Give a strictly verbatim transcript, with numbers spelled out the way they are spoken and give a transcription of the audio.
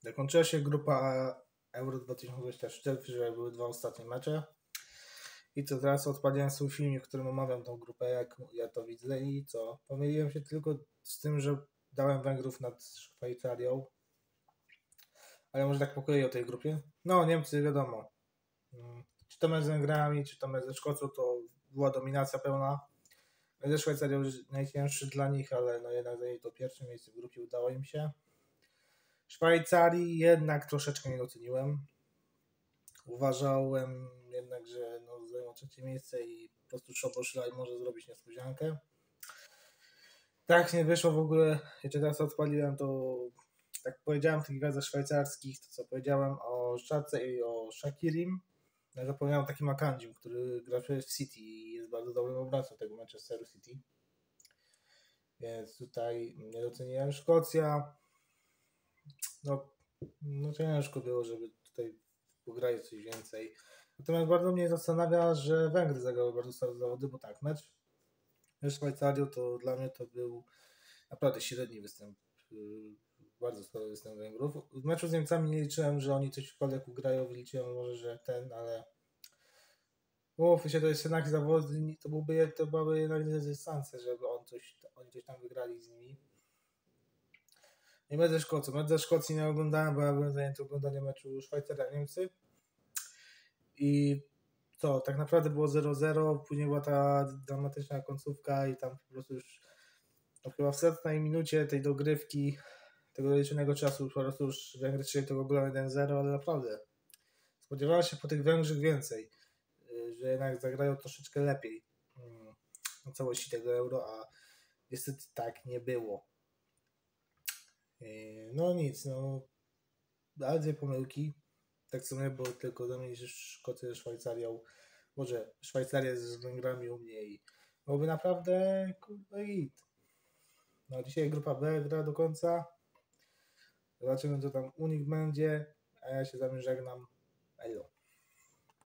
Zakończyła się grupa Euro dwa tysiące dwudziesty czwarty, że były dwa ostatnie mecze. I co teraz odpaliłem swój filmik, w którym omawiam tą grupę, jak ja to widzę i co? Pomyliłem się tylko z tym, że dałem Węgrów nad Szwajcarią. Ale może tak po kolei o tej grupie? No, Niemcy wiadomo. Czy to mecz z Węgrami, czy to mecz ze Szkocją, to była dominacja pełna. Ze Szwajcarią najcięższy dla nich, ale no jednak zajęli to pierwsze miejsce w grupie, udało im się. Szwajcarii jednak troszeczkę nie doceniłem. Uważałem jednak, że no, zajmą trzecie miejsce i po prostu Szoboszlaj może zrobić niespodziankę. Tak nie wyszło w ogóle. Jeszcze teraz odpaliłem to, tak powiedziałem w tych gwiazdach szwajcarskich, to co powiedziałem o Szace i o Shakirim. Ja zapomniałem o takim Akandzim, który gra w City i jest bardzo dobrym obrońcą tego Manchesteru City. Więc tutaj nie doceniłem. Szkocja, no, no ciężko było, żeby tutaj pograli coś więcej. Natomiast bardzo mnie zastanawia, że Węgry zagrały bardzo stare zawody, bo tak, mecz ze Szwajcarią to dla mnie to był naprawdę średni występ. Bardzo słaby występ Węgrów. W meczu z Niemcami nie liczyłem, że oni cośkolwiek ugrają, liczyłem może, że ten, ale mówmy się, to jest jednak zawodnik, to byłby to byłaby jednak dystancja, żeby on coś, oni coś tam wygrali z nimi. I mecz ze Szkocją. Mecz ze Szkocji nie oglądałem, bo ja byłem zajęty oglądaniem meczu Szwajcaria-Niemcy. I co, tak naprawdę było zero zero, później była ta dramatyczna końcówka i tam po prostu już no chyba w setnej minucie tej dogrywki, tego doliczonego czasu po prostu już Węgry strzeli tego gola jeden zero, ale naprawdę spodziewałem się po tych Węgrzech więcej, że jednak zagrają troszeczkę lepiej na całości tego Euro, a niestety tak nie było. No nic, no ale dwie pomyłki. Tak w sumie, bo tylko zamienić Szkocję ze Szwajcarią. Może Szwajcarię z Węgrami u mnie i byłoby naprawdę kurde hit. No dzisiaj grupa B gra do końca. Zobaczymy, co tam u nich będzie. A ja się z wami żegnam. Elo.